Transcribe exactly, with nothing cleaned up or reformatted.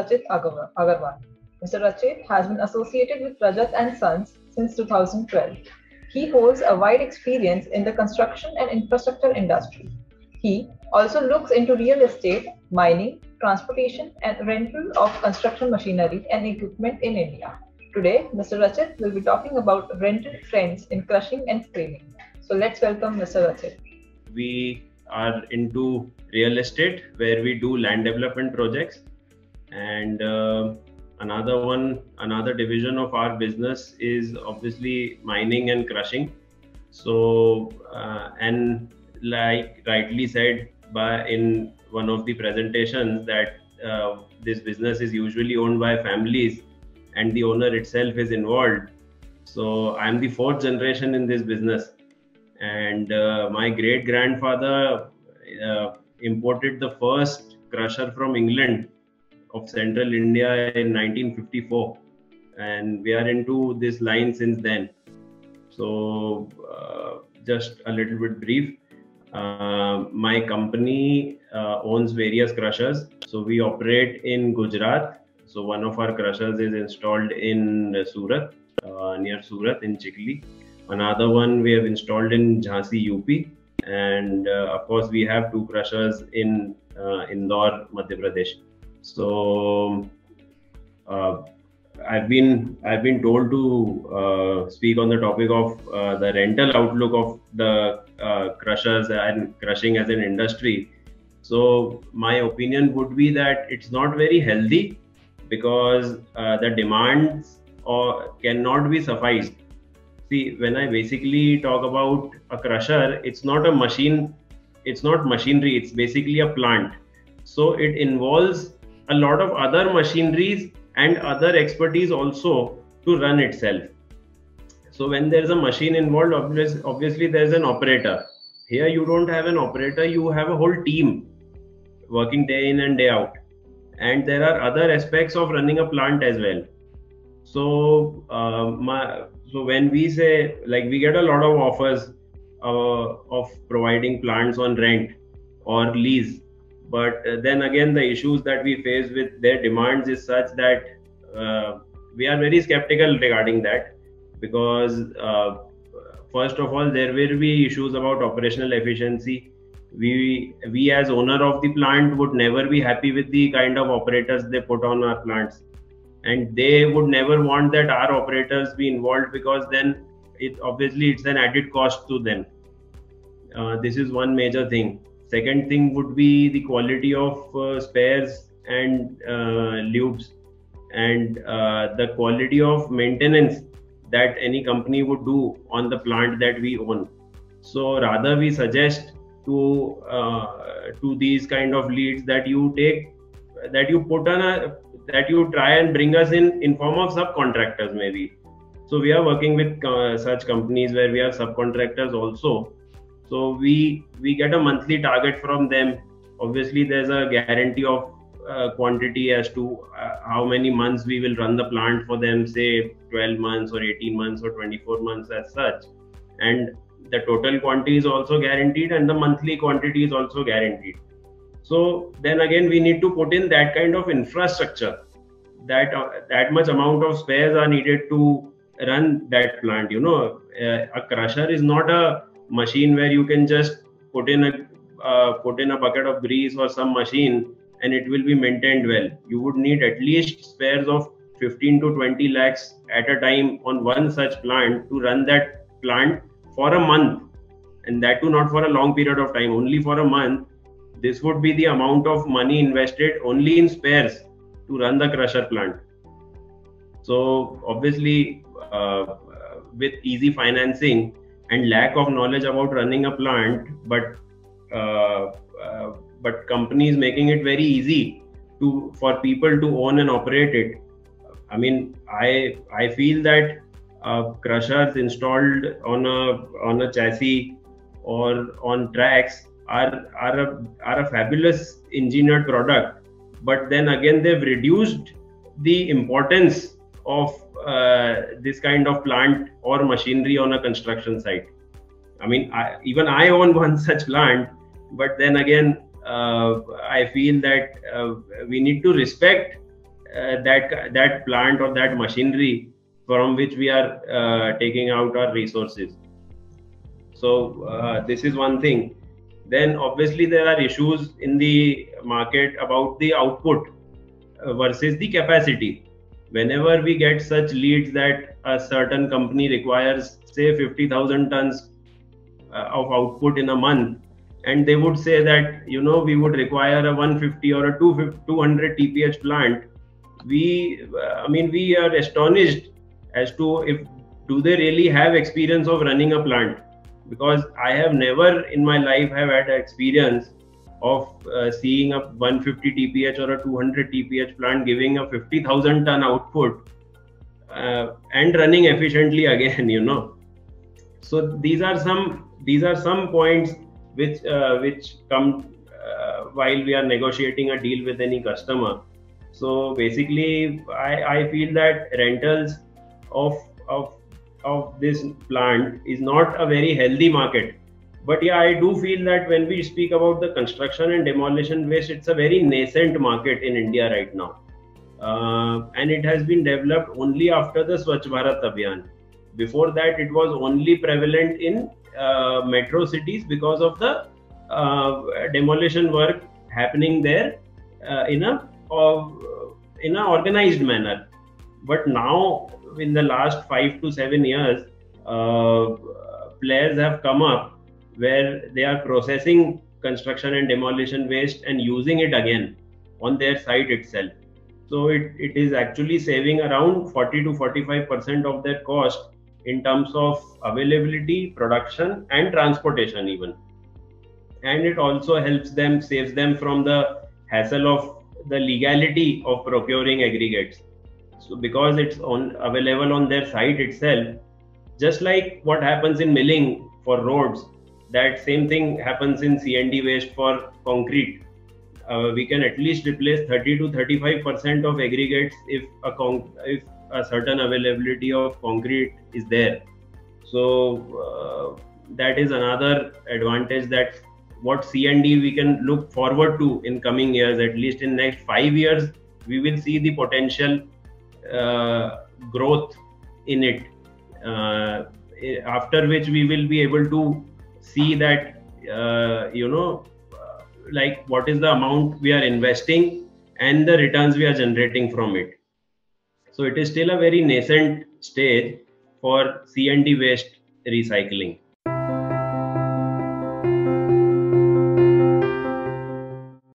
Rachit Agarwal. Agarwal. Mister Rachit has been associated with Rajat and Sons since two thousand twelve. He holds a wide experience in the construction and infrastructure industry. He also looks into real estate, mining, transportation, and rental of construction machinery and equipment in India. Today, Mister Rachit will be talking about rental trends in crushing and screening. So let's welcome Mister Rachit. We are into real estate where we do land development projects, and uh, another one, another division of our business is obviously mining and crushing. So, uh, and like rightly said by in one of the presentations that uh, this business is usually owned by families and the owner itself is involved. So I'm the fourth generation in this business, and uh, my great grandfather uh, imported the first crusher from England of central India in nineteen fifty-four, and we are into this line since then. So uh, just a little bit brief. Uh, my company uh, owns various crushers. So we operate in Gujarat. So one of our crushers is installed in Surat, uh, near Surat in Chikli. Another one we have installed in Jhansi, U P. And uh, of course, we have two crushers in uh, Indore, Madhya Pradesh. So uh, I've been I've been told to uh, speak on the topic of uh, the rental outlook of the uh, crushers and crushing as an industry. So my opinion would be that it's not very healthy because uh, the demands or cannot be sufficed. See, when I basically talk about a crusher, it's not a machine, it's not machinery, it's basically a plant. So it involves a lot of other machineries and other expertise also to run itself. So when there's a machine involved, obviously, obviously there's an operator. Here you don't have an operator, you have a whole team working day in and day out. And there are other aspects of running a plant as well. So, uh, my, so when we say, like, we get a lot of offers uh, of providing plants on rent or lease. But then again, the issues that we face with their demands is such that uh, we are very skeptical regarding that, because uh, first of all, there will be issues about operational efficiency. We, we as owner of the plant would never be happy with the kind of operators they put on our plants. And they would never want that our operators be involved, because then it obviously it's an added cost to them. Uh, this is one major thing. Second thing would be the quality of uh, spares and uh, lubes, and uh, the quality of maintenance that any company would do on the plant that we own. So rather we suggest to uh, to these kind of leads that you take, that you put on a, that you try and bring us in in form of subcontractors maybe. So we are working with uh, such companies where we have subcontractors also. So we we get a monthly target from them. Obviously, there's a guarantee of uh, quantity as to uh, how many months we will run the plant for them, say twelve months or eighteen months or twenty-four months as such. And the total quantity is also guaranteed, and the monthly quantity is also guaranteed. So then again, we need to put in that kind of infrastructure, that uh, that much amount of spares are needed to run that plant. You know, uh, a crusher is not a machine where you can just put in a uh, put in a bucket of grease or some machine and it will be maintained well. You would need at least spares of fifteen to twenty lakhs at a time on one such plant to run that plant for a month, and that too not for a long period of time, only for a month. This would be the amount of money invested only in spares to run the crusher plant. So obviously uh, with easy financing and lack of knowledge about running a plant, but uh, uh, but companies making it very easy to for people to own and operate it. I mean, I I feel that uh, crushers installed on a on a chassis or on tracks are are a are a fabulous engineered product, but then again they've reduced the importance of uh, this kind of plant or machinery on a construction site. I mean, I, even I own one such plant, but then again, uh, I feel that uh, we need to respect uh, that that plant or that machinery from which we are uh, taking out our resources. So uh, this is one thing. Then obviously there are issues in the market about the output uh, versus the capacity. Whenever we get such leads that a certain company requires, say, fifty thousand tons uh, of output in a month, and they would say that, you know, we would require a one fifty or a two hundred T P H plant, we, uh, I mean, we are astonished as to if do they really have experience of running a plant, because I have never in my life have had experience of uh, seeing a one fifty T P H or a two hundred T P H plant giving a fifty thousand ton output uh, and running efficiently again, you know. So these are some these are some points which uh, which come uh, while we are negotiating a deal with any customer. So basically, I, I feel that rentals of of of this plant is not a very healthy market. But yeah, I do feel that when we speak about the construction and demolition waste, it's a very nascent market in India right now. Uh, and it has been developed only after the Swachh Bharat Abhiyan. Before that, it was only prevalent in uh, metro cities because of the uh, demolition work happening there uh, in a uh, in an organized manner. But now, in the last five to seven years, uh, players have come up where they are processing construction and demolition waste and using it again on their site itself. So it, it is actually saving around forty to forty-five percent of their cost in terms of availability, production and transportation even. And it also helps them, saves them from the hassle of the legality of procuring aggregates. So because it's on available on their site itself, just like what happens in milling for roads, that same thing happens in C and D waste for concrete. Uh, we can at least replace thirty to thirty-five percent of aggregates if a con if a certain availability of concrete is there. So uh, that is another advantage, that what C and D we can look forward to in coming years. At least in next five years, we will see the potential uh, growth in it. Uh, after which we will be able to see that uh, you know uh, like what is the amount we are investing and the returns we are generating from it. So it is still a very nascent stage for C and D waste recycling.